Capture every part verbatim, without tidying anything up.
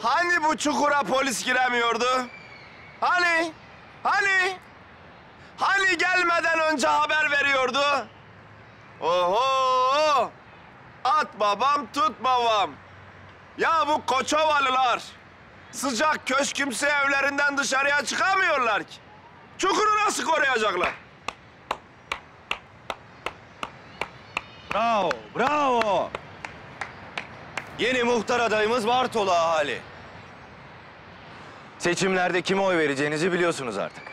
Hani bu çukura polis giremiyordu? Hani? Hani? Hani gelmeden önce haber veriyordu? Oho! At babam, tut babam. Ya bu Koçovalılar sıcak köşkümsü evlerinden dışarıya çıkamıyorlar ki. Çukuru nasıl koruyacaklar? Bravo, bravo. Yeni muhtar adayımız Bartolu ahali. Seçimlerde kime oy vereceğinizi biliyorsunuz artık.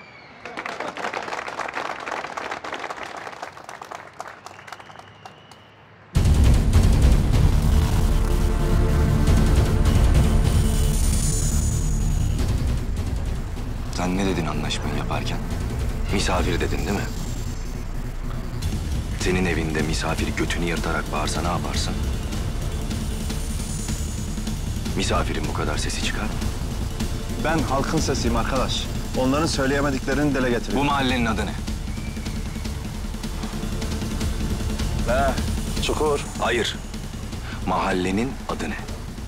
Sen ne dedin anlaşmayı yaparken? Misafir dedin değil mi? Senin evinde misafir götünü yırtarak bağırsa ne yaparsın? Misafirin bu kadar sesi çıkar mı? Ben halkın sesiyim arkadaş. Onların söyleyemediklerini dile Bu getiriyorum. mahallenin adı ne? Ne? Çukur. Hayır. Mahallenin adı ne?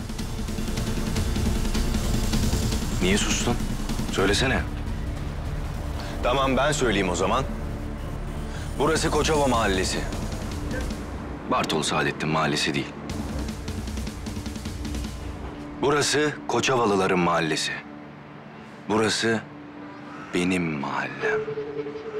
Niye sustun? Söylesene. Tamam ben söyleyeyim o zaman. Burası Koçova Mahallesi. Bartolu Saadettin Mahallesi değil. Burası Koçovalıların mahallesi. Burası benim mahallem.